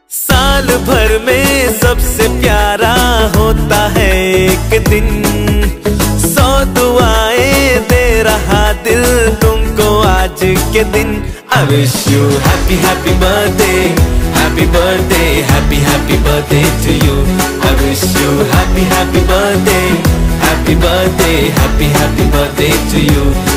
साल भर में सबसे प्यारा होता है एक दिन, 100 दुआएं दे रहा दिल तुमको आज के दिन। I wish you happy happy birthday, happy birthday, happy happy birthday to you. I wish you happy happy birthday, happy birthday, happy happy birthday to you.